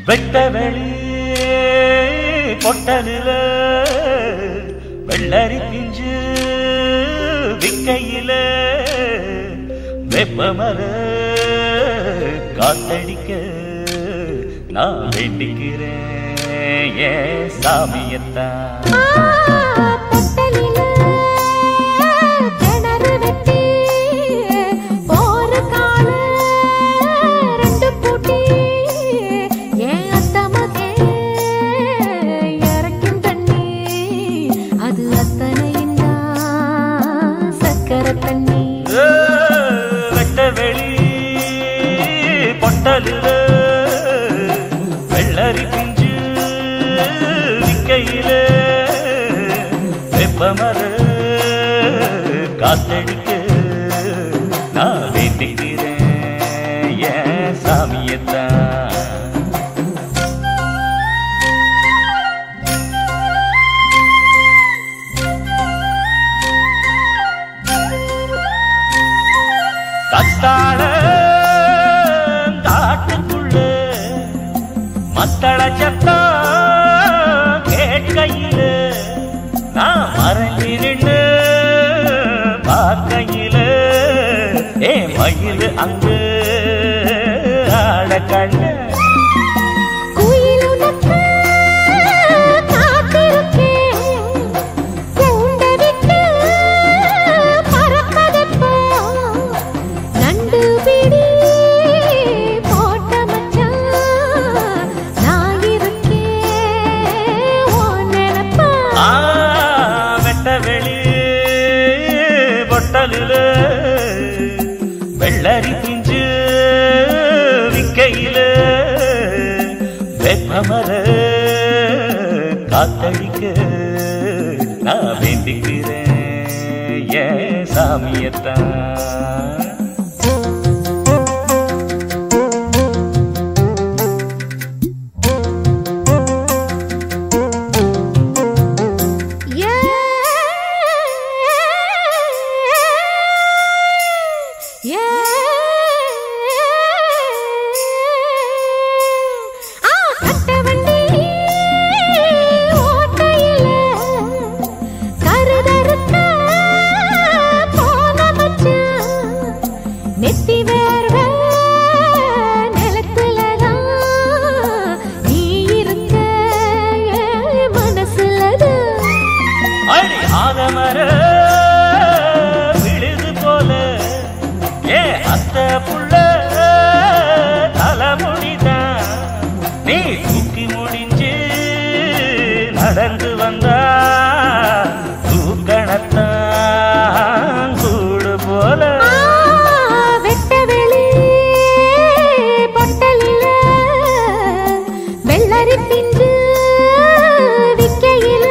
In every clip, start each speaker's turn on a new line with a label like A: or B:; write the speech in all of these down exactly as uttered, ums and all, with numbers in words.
A: வெட்ட வெளி பொட்டலில வெள்ளரி பிஞ்சு விக்கையில வெப்பமர காத்தடிக்க நான் வேண்டிக்கிறேன் ஏன் சாமியத்தான். வெள்ளரி பிஞ்சு விக்கையில வெப்பமர காத்தடிக்க நான் வேண்டிக்கிறேன் ஏன் சாமியத்தான். கத்தாழ மத்தள சத்தம் கேட்கையில நான் மறைஞ்சி நின்று பார்க்கையில ஏ மயில் அங்கு ஆட கண்ண வெள்ளரி பிஞ்சு விக்கையில வெப்பமர காத்தடிக்க நான் வேண்டிக்கிறேன் ஏன் சாமியத்தான். ஆலமர விழுது போல ஏ அத்த புள்ள தலைமுடிதான் நீ தூக்கி முடிஞ்சு நடந்து வந்தா தூக்கணத்தான் கூடு போல.
B: வெட்ட வெளி பொட்டலில வெள்ளரி பிஞ்சு விக்கையில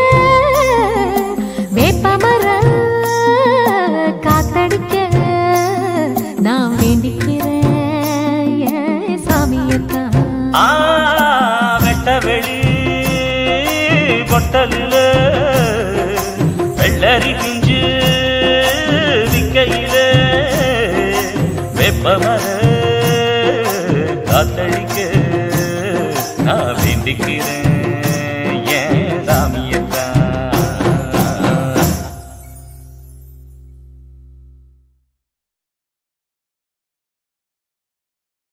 B: வேப்பமர காத்தடிக்க நான் வேண்டிக்கிறேன் ஏன் சாமியத்தான்.
A: வெட்ட வெளி பொட்டலில வெள்ளரி பிஞ்சு விக்கையில வெப்பமர காத்தடிக்க நான் வேண்டிக்கிறேன்